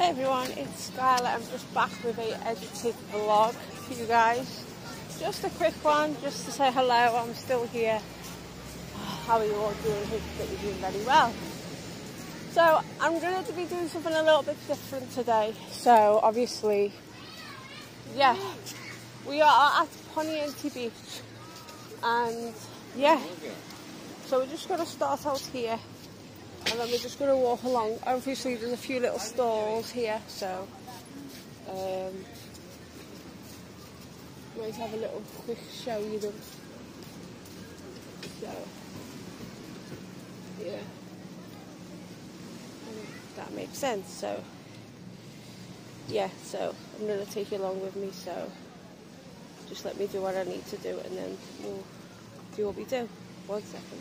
Hey everyone, it's Skyla. I'm just back with a edited vlog for you guys. Just a quick one, just to say hello. I'm still here. How are you all doing? Hope that you're doing very well. So I'm going to be doing something a little bit different today. So obviously, yeah, we are at Poniente Beach, and yeah, so we're just going to start out here. And then we're just going to walk along. Obviously there's a few little stalls here, so might have a little quick show you them. So yeah, that makes sense. So yeah, so I'm going to take you along with me, so just let me do what I need to do and then we'll do what we do. 1 second.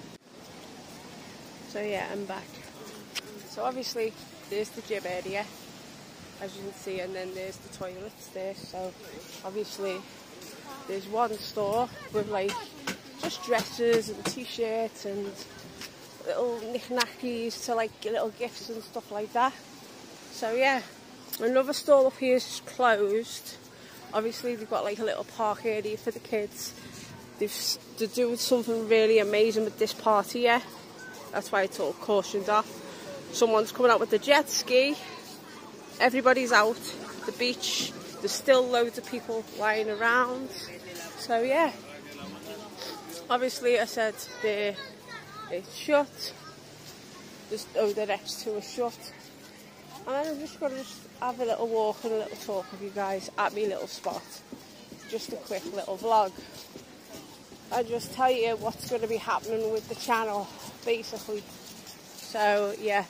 So yeah, I'm back. So obviously there's the gym area, as you can see, and then there's the toilets there. So obviously there's one store with like just dresses and t-shirts and little knick-knackies to like little gifts and stuff like that. So yeah, another store up here is closed. Obviously they've got like a little park area for the kids. They're doing something really amazing with this party, yeah. That's why it's all cautioned off. Someone's coming out with the jet ski. Everybody's out. The beach. There's still loads of people lying around. So yeah. Obviously I said it's shut. The next two are shut. And then I'm just going to have a little walk and a little talk with you guys at my little spot. Just a quick little vlog. I'll just tell you what's going to be happening with the channel, basically. So yeah,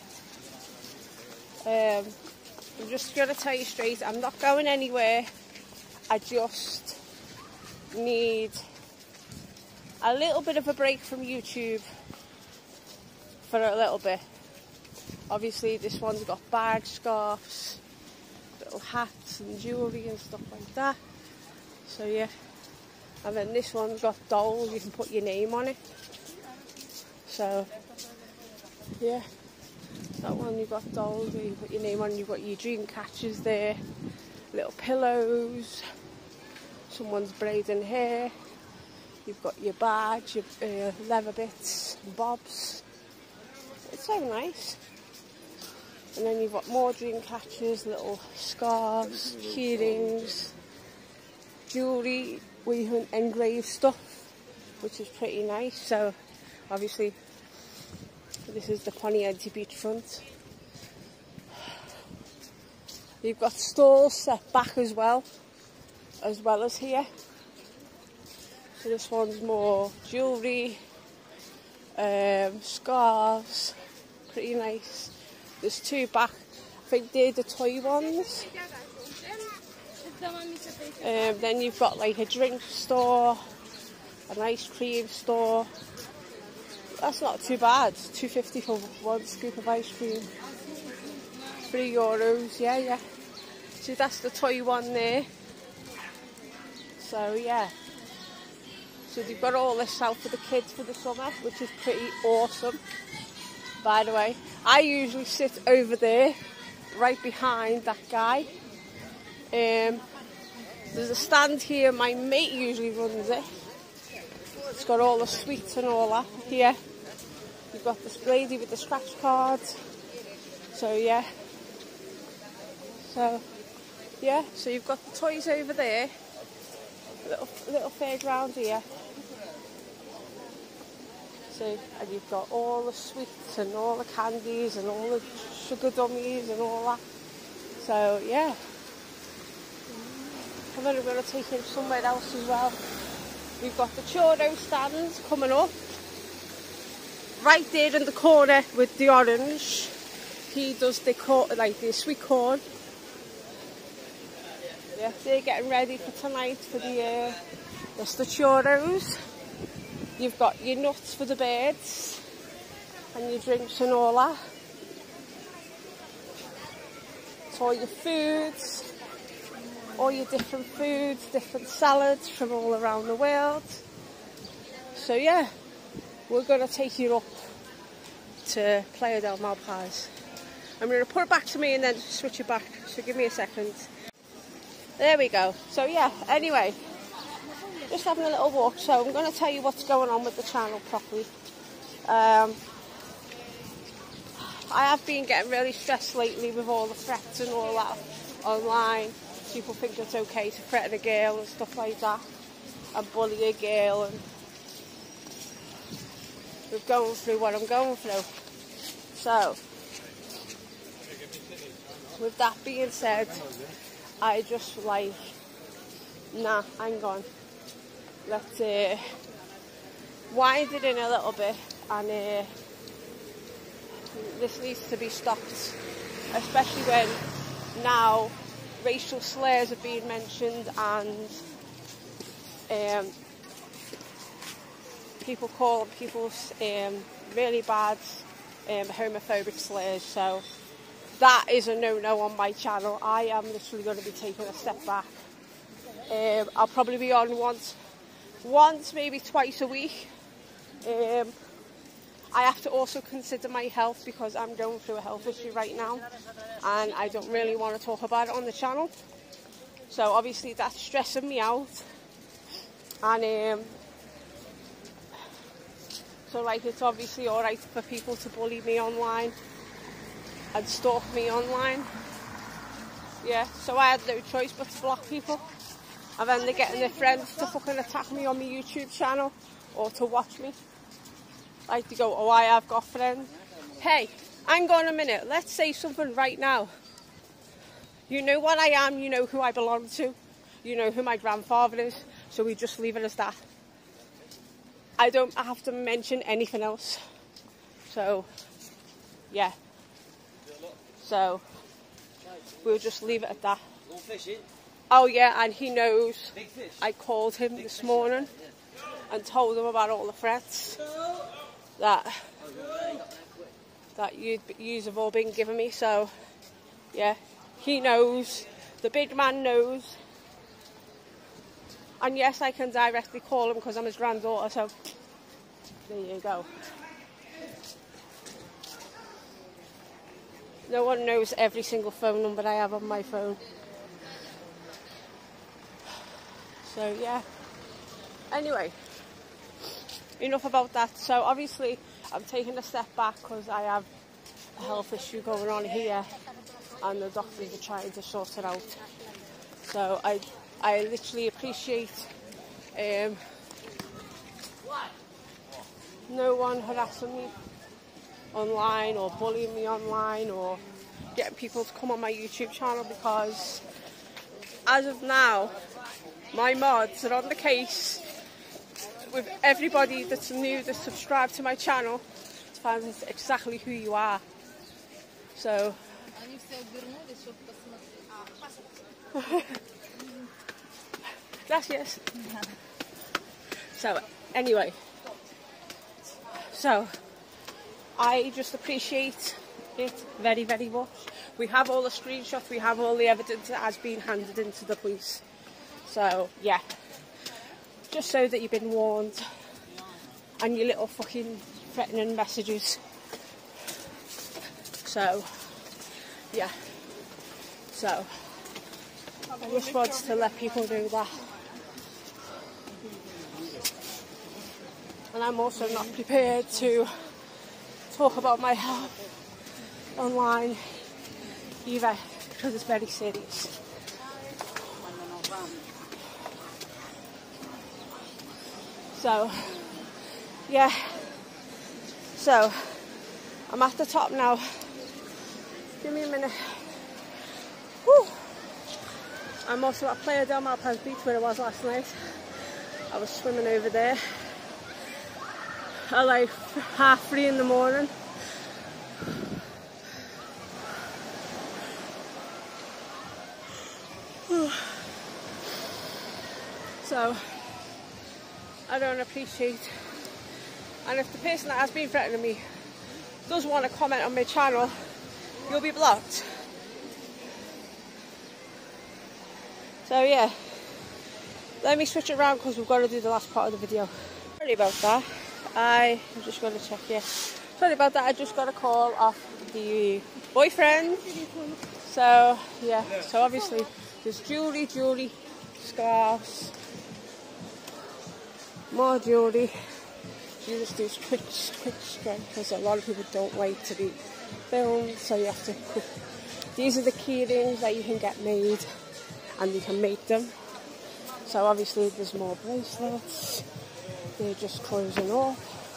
I'm just going to tell you straight, I'm not going anywhere. I just need a little bit of a break from YouTube for a little bit. Obviously this one's got bags, scarves, little hats and jewellery and stuff like that. So yeah. And then this one's got dolls, you can put your name on it. So, yeah. That one you've got dolls where you put your name on, you've got your dream catchers there. Little pillows. Someone's braiding hair. You've got your badge, your leather bits, and bobs. It's so nice. And then you've got more dream catchers, little scarves, key rings, jewellery, where you can engrave stuff, which is pretty nice. So obviously this is the Poniente beachfront. You've got stalls set back as well as here. So this one's more jewellery, scarves, pretty nice. There's two back, I think they're the toy ones. Then you've got like a drink store, an ice cream store. That's not too bad. $2.50 for one scoop of ice cream. €3, yeah. So that's the toy one there. So yeah. So they've got all this out for the kids for the summer, which is pretty awesome. By the way, I usually sit over there, right behind that guy. There's a stand here, my mate usually runs it. It's got all the sweets and all that here. You've got this lady with the scratch cards. So yeah. So you've got the toys over there. Little fairground here. So, and you've got all the sweets and all the candies and all the sugar dummies and all that. So yeah. And then we're going to take him somewhere else as well. We've got the churro stands coming up. Right there in the corner with the orange. He does the sweet corn. Yeah, they're getting ready for tonight for the churros. You've got your nuts for the birds. And your drinks and all that. It's all your foods. All your different foods, different salads from all around the world. So yeah, we're going to take you up to Playa del Malpais. I'm going to put it back to me and then switch it back. So give me a second. There we go. So yeah, anyway, just having a little walk. So I'm going to tell you what's going on with the channel properly. I have been getting really stressed lately with all the threats and all that online. People think it's okay to threaten a girl and stuff like that, and bully a girl, and we're going through what I'm going through. So, with that being said, I just like, nah, hang on. Let's wind it in a little bit, and this needs to be stopped, especially when now racial slurs are being mentioned and people call people really bad homophobic slurs. So that is a no-no on my channel. I am literally going to be taking a step back. I'll probably be on once, maybe twice a week. I have to also consider my health because I'm going through a health issue right now and I don't really want to talk about it on the channel. So obviously that's stressing me out, and so like it's obviously alright for people to bully me online and stalk me online. Yeah, so I had no choice but to block people, and then they're getting their friends to fucking attack me on my YouTube channel or to watch me. Like to go, oh, I have got friends. Hey, hang on a minute, let's say something right now. You know what I am, you know who I belong to, you know who my grandfather is, so we just leave it as that. I don't have to mention anything else. So, yeah. So, we'll just leave it at that. Oh yeah, and he knows I called him this morning and told him about all the threats that yous have all been giving me. So yeah, he knows, the big man knows, and yes, I can directly call him because I'm his granddaughter. So there you go. No one knows every single phone number I have on my phone. So yeah, anyway, enough about that. So obviously I'm taking a step back because I have a health issue going on here and the doctors are trying to sort it out. So I literally appreciate no one harassing me online or bullying me online or getting people to come on my YouTube channel, because as of now my mods are on the case with everybody that's new to subscribe to my channel to find out exactly who you are. So gracias. So anyway, so I just appreciate it very, very much. We have all the screenshots, we have all the evidence that has been handed into the police. So yeah, just so that you've been warned, and your little fucking threatening messages. So yeah, so I just wanted to let people know that. And I'm also not prepared to talk about my health online either, because it's very serious. So yeah, so I'm at the top now. Give me a minute. Whew. I'm also at Playa del Mar Beach where I was last night. I was swimming over there at like 3:30 in the morning. So I don't appreciate, and if the person that has been threatening me does want to comment on my channel, you'll be blocked. So yeah, let me switch it around because we've got to do the last part of the video. Sorry about that. I'm just going to check here. Sorry about that, I just got a call off the boyfriend. So, yeah, so obviously there's jewellery, scarves, more jewellery. You just do quick strike because a lot of people don't like to be filmed, so you have to quick. These are the key rings that you can get made, and you can make them. So obviously there's more bracelets. They're just closing up.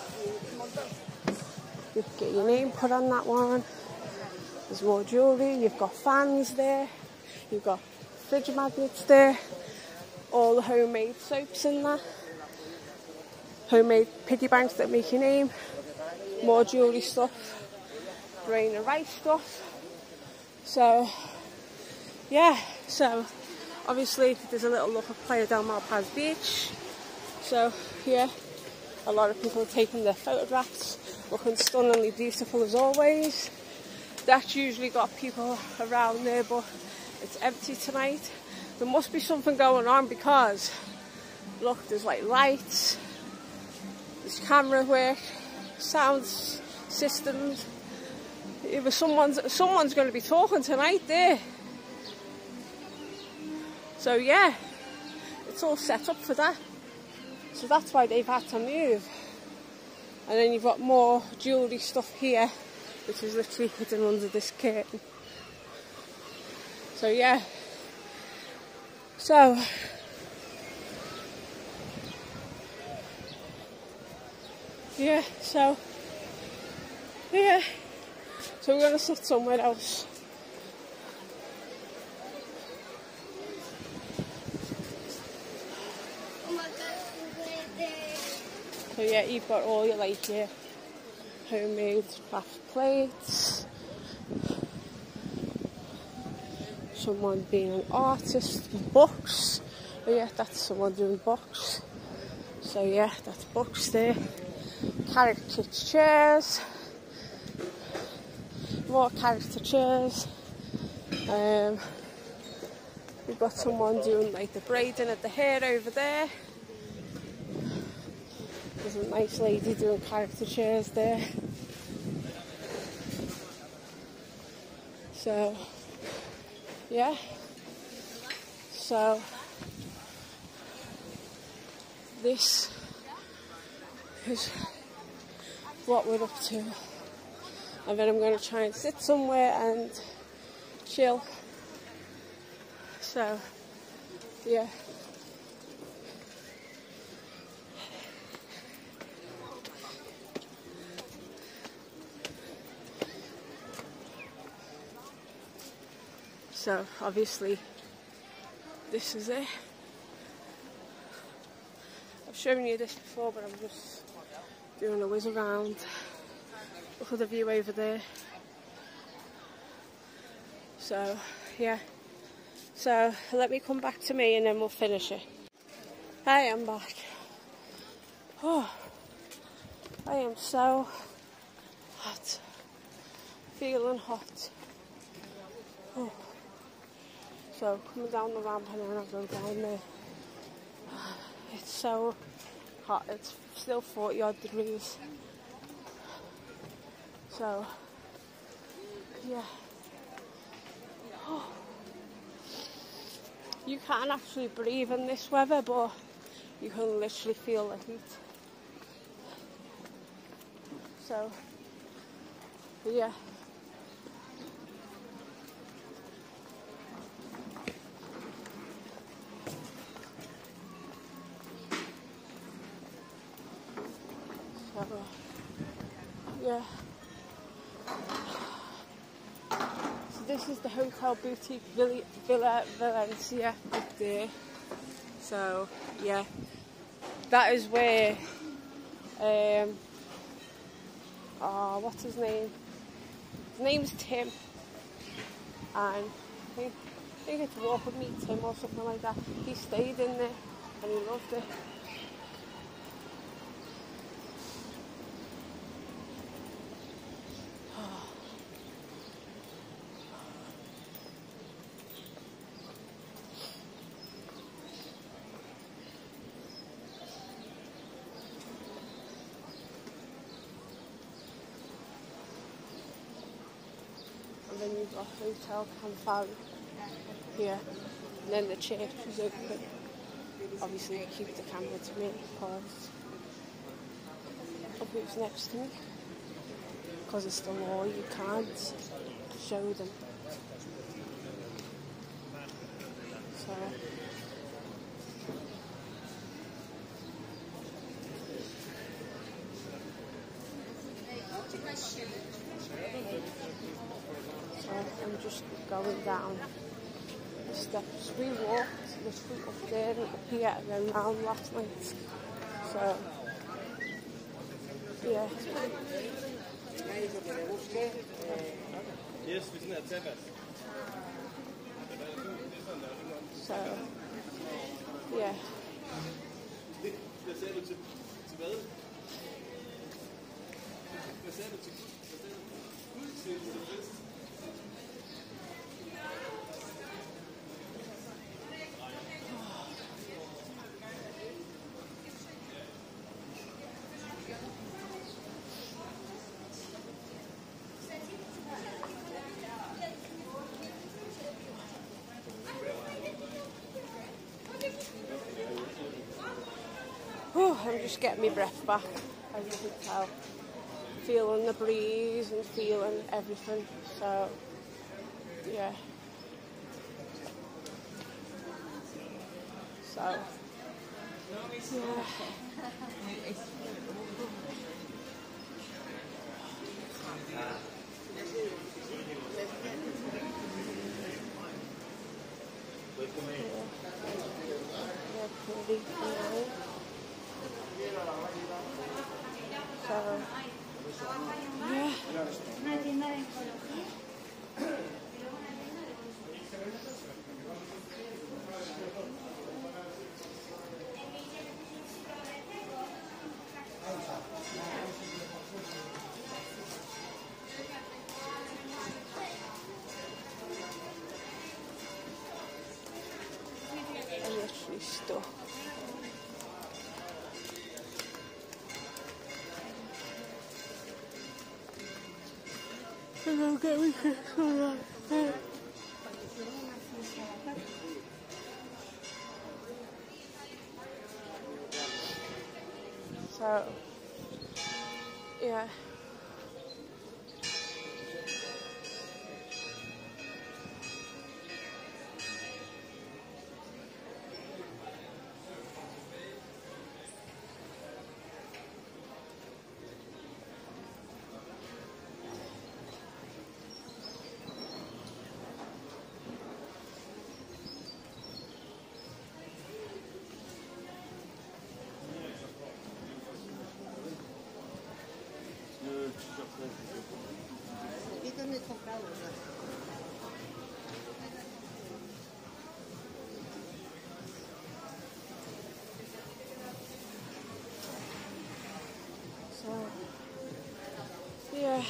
You can get your name put on that one. There's more jewellery. You've got fans there. You've got fridge magnets there. All the homemade soaps in there. Homemade piggy banks that make your name. More jewellery stuff. Grain and rice stuff. So, yeah. So, obviously, there's a little look of Playa del Malpaz Beach. So, yeah. A lot of people are taking their photographs. Looking stunningly beautiful as always. That's usually got people around there, but it's empty tonight. There must be something going on because, look, there's like lights. There's camera work, sound systems. Someone's going to be talking tonight there. So yeah, it's all set up for that. So that's why they've had to move. And then you've got more jewellery stuff here, which is literally hidden under this curtain. So yeah. So yeah, so yeah. So we're gonna sit somewhere else. So yeah, you've got all your like your homemade craft plates. Someone being an artist, books. Oh yeah, that's someone doing books. So yeah, that's books there. Character chairs. More character chairs. We've got someone doing like the braiding of the hair over there. There's a nice lady doing character chairs there. So, yeah. So, this is what we're up to. And then I'm going to try and sit somewhere and chill. So, yeah. So obviously this is it. I've shown you this before, but I'm just doing a whiz around. Look at the view over there. So yeah. So let me come back to me and then we'll finish it. Hi, I'm back. Oh, I am so hot. Feeling hot. Oh. So coming down the ramp and then I'll go down there. It's so hot, it's still 40 odd degrees. So yeah. Oh. You can't actually breathe in this weather, but you can literally feel the heat. So yeah. Yeah. So this is the Hotel Boutique Villa Valencia up there. So yeah, that is where what's his name? His name's Tim, and I think it's Walk With Me Tim or something like that. He stayed in there and he loved it. our hotel compound here, and then the church was open. Obviously I keep the camera to me because of who's next to me, because it's the law, you can't show them. So I'm just going down the steps. We walked literally up there and up here and then round last night. So yeah. So yeah. I'm just getting my breath back, as you can tell. Feeling the breeze and feeling everything, so yeah. So yeah. Pretty nice. So yeah. I'm literally stuck. And I'll get me so yeah. So yeah.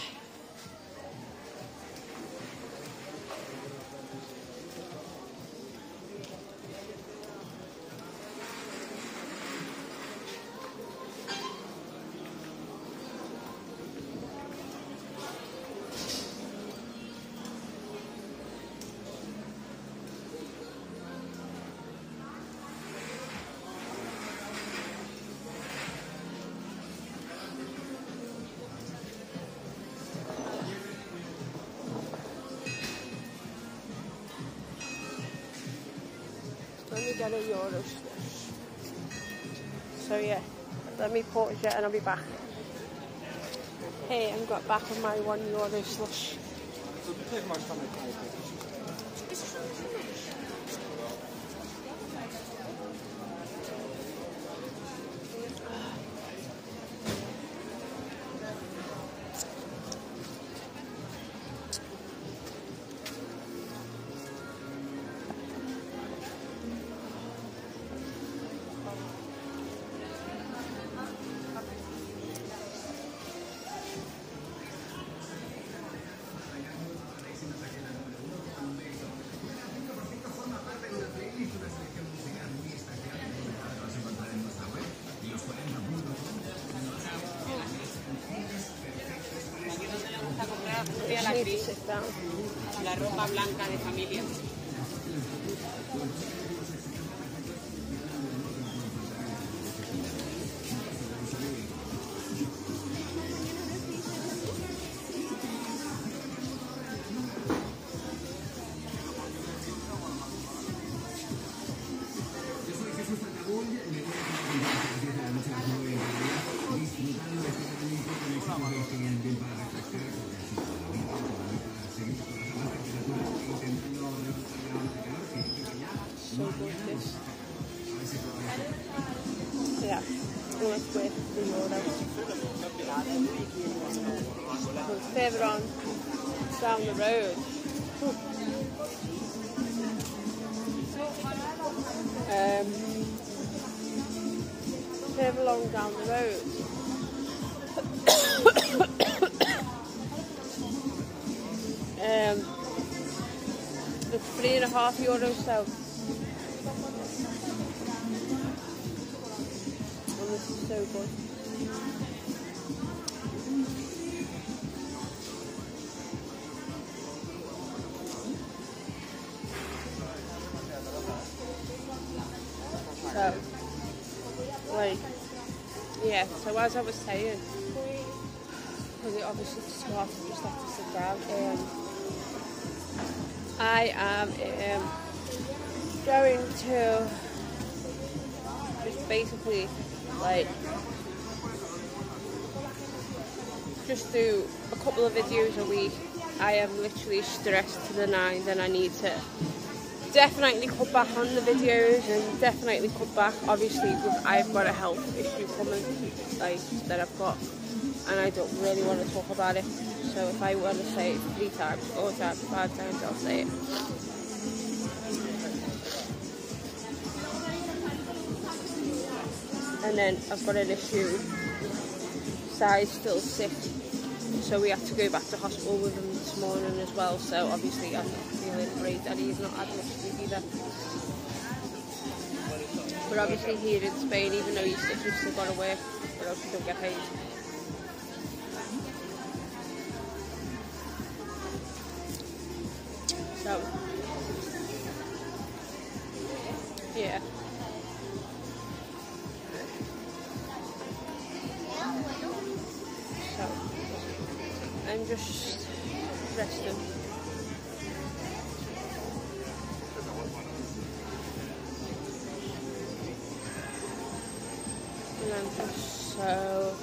Let me get a Euro slush. So yeah, let me pause it and I'll be back. Hey, I'm got back with my €1 slush. Sit down. La ropa blanca de familia. So good, this. Yeah, let's wait for the euro. Because further on down the road, further along down the road, it's €3.50 so. And this is so good. So, like, yeah, so as I was saying, because it obviously just got off, just have to sit down, I am going to just basically, like, just do a couple of videos a week. I am literally stressed to the nines and I need to definitely cut back on the videos and definitely cut back. Obviously, I've got a health issue coming, like, that I've got, and I don't really want to talk about it. So if I want to say it 3 times, 4 times, 5 times, I'll say it. And then I've got an issue, Si's still sick, so we have to go back to hospital with him this morning as well. So obviously I'm not feeling great and he's not had much sleep either. But obviously here in Spain, even though he's sick, he's still got to work, or else he don't get paid. So, yeah. So, I'm just resting. And I'm just so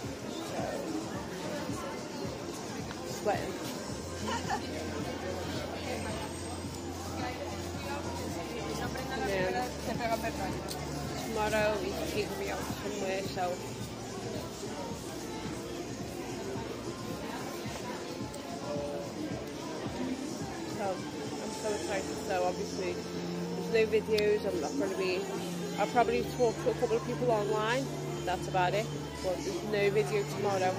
sweating. Tomorrow he's taking me out somewhere, so I'm so excited. So obviously there's no videos, I'm not going to be, I'll probably talk to a couple of people online, that's about it, but there's no video tomorrow.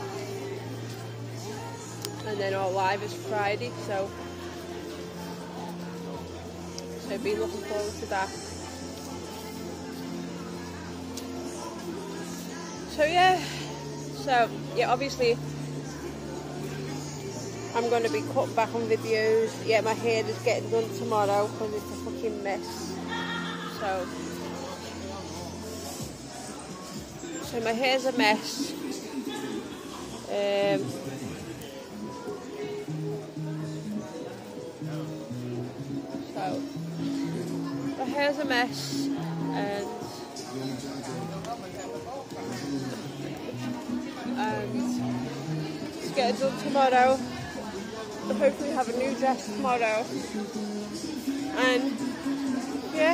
And then our live is Friday, so be looking forward to that. So yeah, obviously I'm going to be cutting back on videos. Yeah, my hair is getting done tomorrow because it's a fucking mess. So my hair's a mess. So my hair's a mess, and it's getting done tomorrow. I'll hopefully have a new dress tomorrow, and yeah.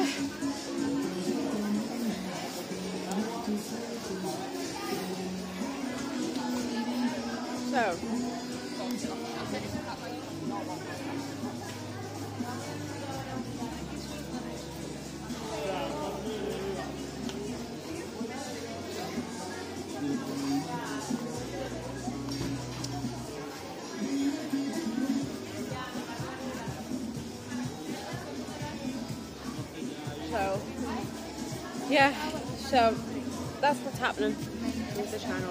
So that's what's happening with the channel.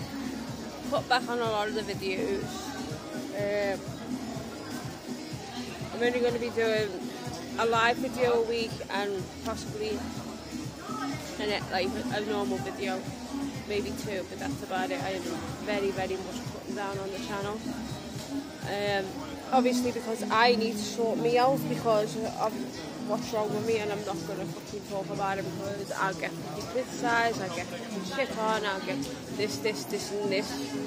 Put back on a lot of the videos. I'm only going to be doing a live video a week and possibly like a normal video, maybe 2, but that's about it. I am very much cutting down on the channel. Obviously because I need to sort me out because of what's wrong with me, and I'm not going to fucking talk about it because I'll get fucking criticised, I'll get fucking shit on, I'll get this and this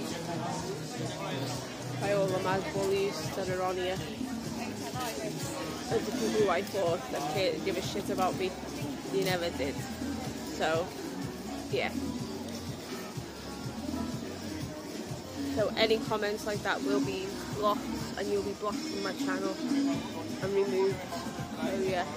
by all the mad bullies that are on here. And the people who I thought that give a shit about me, you never did. So, yeah. So any comments like that will be blocked, and you'll be blocked from my channel and removed. So yeah.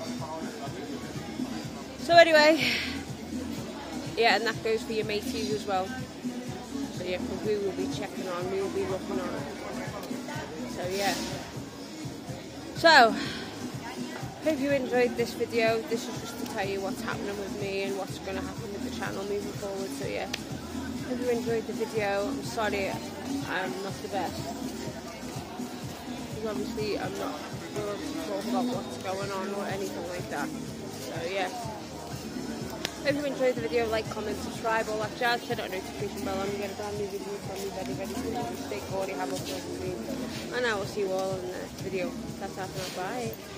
So anyway, yeah, and that goes for your mateys as well. So yeah, because we will be checking on, we will be looking on. So yeah. So, hope you enjoyed this video. This is just to tell you what's happening with me and what's going to happen with the channel moving forward. So yeah, hope you enjoyed the video. I'm sorry I'm not the best, because obviously I'm not going to talk about what's going on or anything like that. So yeah, hope you enjoyed the video. Like, comment, subscribe, all that jazz. Hit that notification bell and get a brand new video from me very soon. Stay cool, have a pleasant dream, and I will see you all in the next video. Ta-ta for now. Bye.